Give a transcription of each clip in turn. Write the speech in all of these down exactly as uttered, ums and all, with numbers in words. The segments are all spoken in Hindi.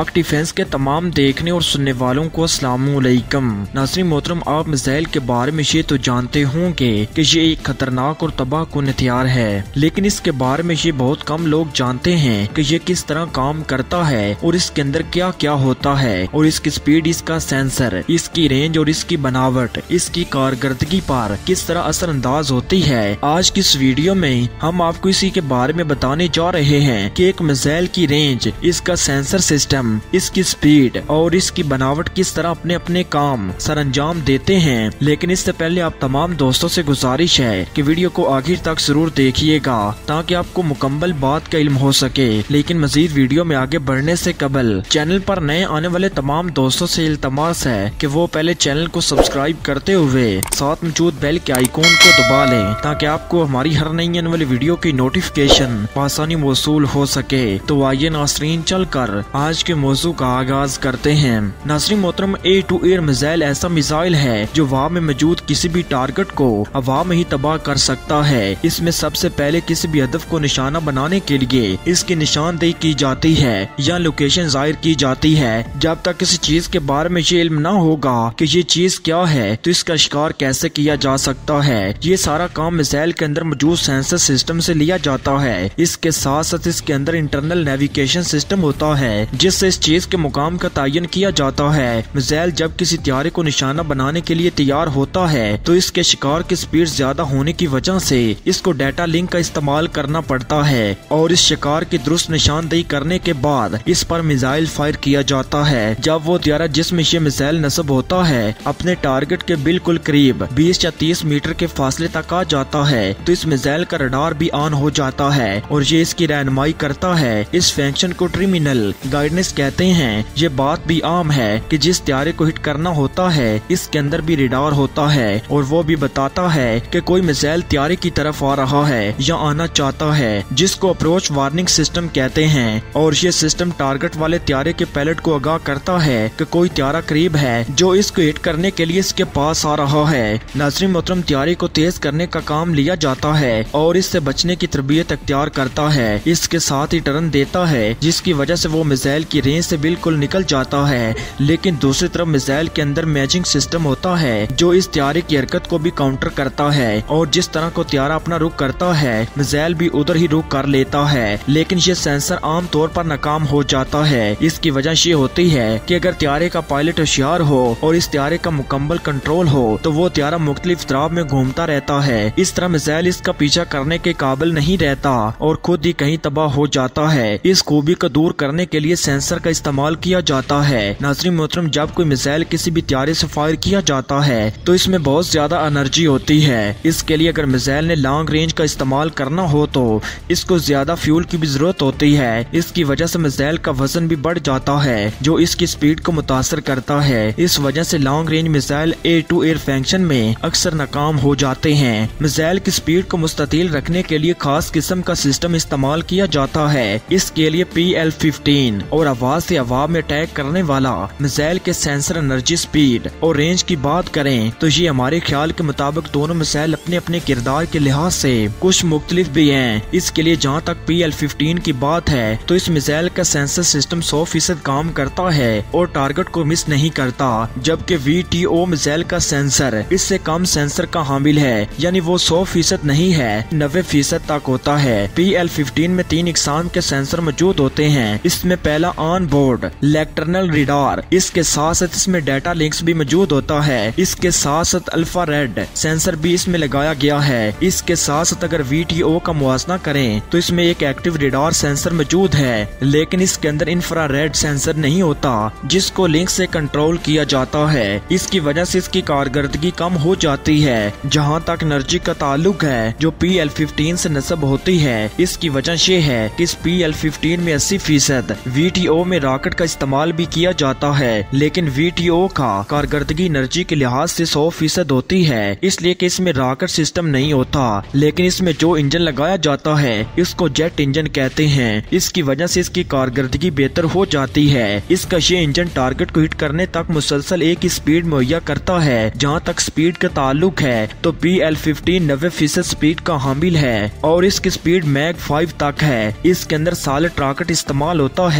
पाक डिफेंस के तमाम देखने और सुनने वालों को अस्सलामुअलैकुम। नाज़रीन मोहतरम, आप मिसाइल के बारे में ये तो जानते होंगे कि ये एक खतरनाक और तबाहकुन हथियार है, लेकिन इसके बारे में ये बहुत कम लोग जानते हैं कि ये किस तरह काम करता है और इसके अंदर क्या क्या होता है और इसकी स्पीड, इसका सेंसर, इसकी रेंज और इसकी बनावट, इसकी कारकर्दगी पर किस तरह असरअंदाज होती है। आज की इस वीडियो में हम आपको इसी के बारे में बताने जा रहे हैं कि एक मिसाइल की रेंज, इसका सेंसर सिस्टम, इसकी स्पीड और इसकी बनावट किस तरह अपने अपने काम सरअंजाम देते हैं। लेकिन इससे पहले आप तमाम दोस्तों से गुजारिश है कि वीडियो को आखिर तक जरूर देखिएगा ताकि आपको मुकम्मल बात का इल्म हो सके। लेकिन मजीद वीडियो में आगे बढ़ने से कबल चैनल पर नए आने वाले तमाम दोस्तों से इल्तमास है कि वो पहले चैनल को सब्सक्राइब करते हुए साथ मौजूद बेल के आइकॉन को दबा लें ताकि आपको हमारी हर नई आने वाली वीडियो की नोटिफिकेशन आसानी मौसूल हो सके। तो आइए नाज़रीन चलकर आज के मौजू का आगाज करते हैं। नाज़रीन मोहतरम, एयर टू एयर मिसाइल ऐसा मिसाइल है जो हवा में मौजूद किसी भी टारगेट को हवा में ही तबाह कर सकता है। इसमें सबसे पहले किसी भी हदफ को निशाना बनाने के लिए इसकी निशानदेही की जाती है या लोकेशन जाहिर की जाती है। जब तक किसी चीज के बारे में ये इल्म न होगा कि ये चीज क्या है तो इसका शिकार कैसे किया जा सकता है। ये सारा काम मिसाइल के अंदर मौजूद सेंसर सिस्टम से लिया जाता है। इसके साथ साथ इसके अंदर इंटरनल नेविगेशन सिस्टम होता है जिससे इस चीज के मुकाम का तयन किया जाता है। मिसाइल जब किसी त्यारे को निशाना बनाने के लिए तैयार होता है तो इसके शिकार की स्पीड ज्यादा होने की वजह से इसको डाटा लिंक का इस्तेमाल करना पड़ता है और इस शिकार की दुरुस्त निशानदेही करने के बाद इस पर मिसाइल फायर किया जाता है। जब वो त्यारा जिसमें ये मिसाइल नस्ब होता है अपने टारगेट के बिल्कुल करीब बीस या तीस मीटर के फासले तक आ जाता है तो इस मिसाइल का रडार भी ऑन हो जाता है और ये इसकी रहनुमाई करता है। इस फंक्शन को टर्मिनल गाइडेंस कहते हैं। ये बात भी आम है कि जिस त्यारे को हिट करना होता है इसके अंदर भी रडार होता है और वो भी बताता है कि कोई मिसाइल त्यारे की तरफ आ रहा है या आना चाहता है, जिसको अप्रोच वार्निंग सिस्टम कहते हैं। और ये सिस्टम टारगेट वाले त्यारे के पायलट को आगाह करता है कि कोई त्यारा करीब है जो इसको हिट करने के लिए इसके पास आ रहा है। नाज़रीन मोहतरम, त्यारे को तेज करने का काम लिया जाता है और इससे बचने की तरबियत अख्तियार करता है। इसके साथ ही टर्न देता है जिसकी वजह से वो मिसाइल की रेंज से बिल्कुल निकल जाता है। लेकिन दूसरी तरफ मिसाइल के अंदर मैचिंग सिस्टम होता है जो इस त्यारे की हरकत को भी काउंटर करता है और जिस तरह को त्यारा अपना रुख करता है मिसाइल भी उधर ही रुख कर लेता है। लेकिन ये सेंसर आम तौर पर नाकाम हो जाता है। इसकी वजह ये होती है कि अगर त्यारे का पायलट होशियार हो और इस त्यारे का मुकम्मल कंट्रोल हो तो वो त्यारा मुख्तलिफ तराब में घूमता रहता है। इस तरह मिसाइल इसका पीछा करने के काबिल नहीं रहता और खुद ही कहीं तबाह हो जाता है। इस खूबी को दूर करने के लिए सेंसर का इस्तेमाल किया जाता है। नाज़रीन मोहतरम, जब कोई मिसाइल किसी भी त्यारे से फायर किया जाता है तो इसमें बहुत ज्यादा एनर्जी होती है। इसके लिए अगर मिसाइल ने लॉन्ग रेंज का इस्तेमाल करना हो तो इसको ज्यादा फ्यूल की भी जरूरत होती है। इसकी वजह से मिसाइल का वजन भी बढ़ जाता है जो इसकी स्पीड को मुतासर करता है। इस वजह से long range missile air to air function में अक्सर नाकाम हो जाते हैं। मिसाइल की स्पीड को मुस्ततिल रखने के लिए खास किस्म का सिस्टम इस्तेमाल किया जाता है। इसके लिए पी एल फिफ्टीन और आवाज से हवा में अटैक करने वाला मिसाइल के सेंसर, एनर्जी, स्पीड और रेंज की बात करें तो ये हमारे ख्याल के मुताबिक दोनों मिसाइल अपने अपने किरदार के लिहाज से कुछ मुख्तलिफ भी हैं। इसके लिए जहाँ तक पी एल फिफ्टीन की बात है तो इस मिसाइल का सेंसर सिस्टम सौ फीसद काम करता है और टारगेट को मिस नहीं करता, जबकि वी टी ओ मिसाइल का सेंसर इससे कम सेंसर का हामिल है, यानी वो सौ फीसद नहीं है, नब्बे फीसद तक होता है। पी एल फिफ्टीन में तीन इकसाम के सेंसर मौजूद होते हैं। इसमें पहला ऑन बोर्ड इलेक्ट्रनल रडार, इसके साथ साथ इसमें डाटा लिंक्स भी मौजूद होता है। इसके साथ साथ अल्फा रेड सेंसर भी इसमें लगाया गया है। इसके साथ साथ अगर वी टी ओ का मुआवजा करें तो इसमें एक एक्टिव रडार सेंसर मौजूद है, लेकिन इसके अंदर इंफ्रारेड सेंसर नहीं होता जिसको लिंक से कंट्रोल किया जाता है। इसकी वजह से इसकी कारकर्दगी कम हो जाती है। जहां तक एनर्जी का ताल्लुक है जो पी एल फिफ्टीन से नस्ब होती है, इसकी वजह ये है कि इस पी एल फिफ्टीन में अस्सी फीसद वी टी ओ में रॉकेट का इस्तेमाल भी किया जाता है, लेकिन वी टी ओ का कारकर्दगी एनर्जी के लिहाज से सौ फीसद होती है, इसलिए कि इसमें रॉकेट सिस्टम नहीं होता। लेकिन इसमें जो इंजन लगाया जाता है इसको जेट इंजन कहते हैं। इसकी वजह से इसकी कारकर्दगी बेहतर हो जाती है। इसका ये इंजन टारगेट को हिट करने तक मुसलसल एक ही स्पीड मुहैया करता है। जहाँ तक स्पीड का ताल्लुक है तो पी एल फिफ्टीन नब्बे फीसद स्पीड का हामिल है और इसकी स्पीड मैग फाइव तक है। इसके अंदर सॉलिड रॉकेट इस्तेमाल होता है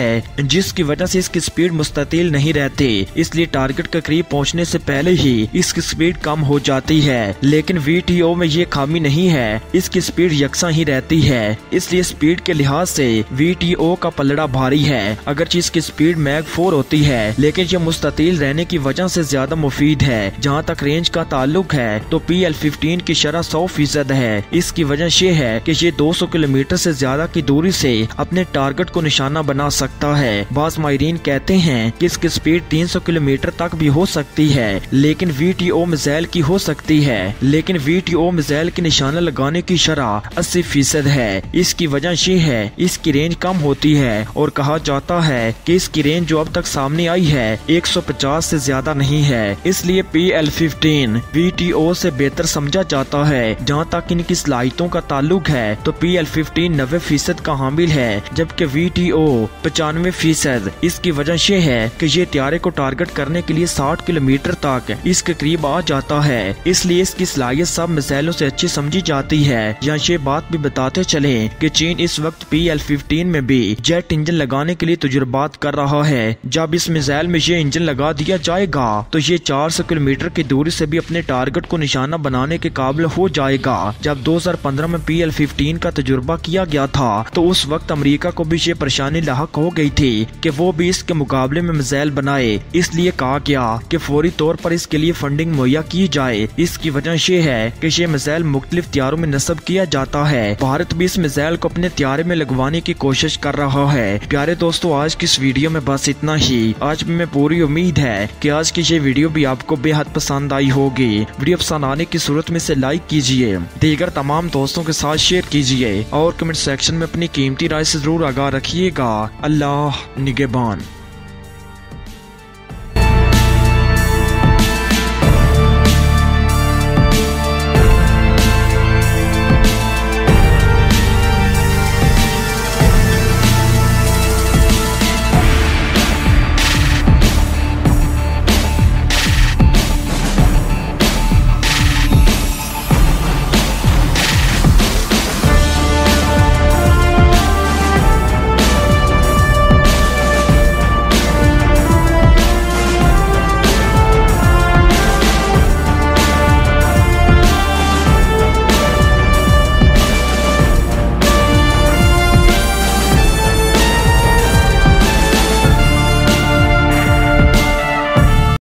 जिसकी वजह से इसकी स्पीड मुस्ततिल नहीं रहती, इसलिए टारगेट के करीब पहुंचने से पहले ही इसकी स्पीड कम हो जाती है। लेकिन वी टी ओ में ये खामी नहीं है, इसकी स्पीड यकसा ही रहती है, इसलिए स्पीड के लिहाज से वी टी ओ का पलड़ा भारी है। अगरचे इसकी स्पीड मैग फोर होती है, लेकिन ये मुस्ततिल रहने की वजह से ज्यादा मुफीद है। जहाँ तक रेंज का ताल्लुक है तो पी एल फिफ्टीन की शरह सौ फीसद है। इसकी वजह ये है कि ये दो सौ किलोमीटर से ज्यादा की दूरी से अपने टारगेट को निशाना बना सकता है। बाज़ माहिरीन कहते हैं कि इसकी स्पीड तीन सौ किलोमीटर तक भी हो सकती है, लेकिन वी टी ओ मिसाइल की हो सकती है। लेकिन वी टी ओ मिसाइल के निशाना लगाने की शरह अस्सी फीसद है। इसकी वजह ये है इसकी रेंज कम होती है और कहा जाता है कि इसकी रेंज जो अब तक सामने आई है एक सौ पचास से ज्यादा नहीं है। इसलिए P L fifteen V T O से बेहतर समझा जाता है। जहाँ तक इनकी सलाहियतों का ताल्लुक है तो पी एल फिफ्टीन नब्बे फीसद का हामिल है, जबकि वी टी ओ पचानवे फीसद। इसकी वजह ये है कि ये त्यारे को टारगेट करने के लिए साठ किलोमीटर तक इसके करीब आ जाता है, इसलिए इसकी सलाहियत सब मिसाइलों से अच्छी समझी जाती है। यहाँ ये बात भी बताते चले कि चीन इस वक्त पी एल फिफ्टीन में भी जेट इंजन लगाने के लिए तजुर्बात कर रहा है। जब इस मिसाइल में ये इंजन लगा दिया जाएगा तो ये चार सौ किलोमीटर की दूरी से भी अपने टारगेट को निशाना बनाने के काबिल हो जाएगा। जब दो हजार पंद्रह में पी एल फिफ्टीन का तजुर्बा किया गया था तो उस वक्त अमेरिका को भी ये परेशानी लाहक हो गई थी कि वो भी इसके मुकाबले में मिसाइल बनाए। इसलिए कहा गया कि फौरी तौर पर इसके लिए फंडिंग मुहैया की जाए। इसकी वजह ये है कि ये मिसाइल मुख्तलिफ त्यारों में नस्ब किया जाता है। भारत भी इस मिसाइल को अपने त्यारे में लगवाने की कोशिश कर रहा है। प्यारे दोस्तों, आज की इस वीडियो में बस इतना ही। आज में पूरी उम्मीद है कि आज की ये वीडियो भी आपको बेहद पसंद आई होगी। वीडियो पसंद आने की सूरत में इसे लाइक कीजिए, दीगर तमाम दोस्तों के साथ शेयर कीजिए और कमेंट सेक्शन में अपनी कीमती राय से जरूर आगाह रखिएगा। अल्लाह निगहबान।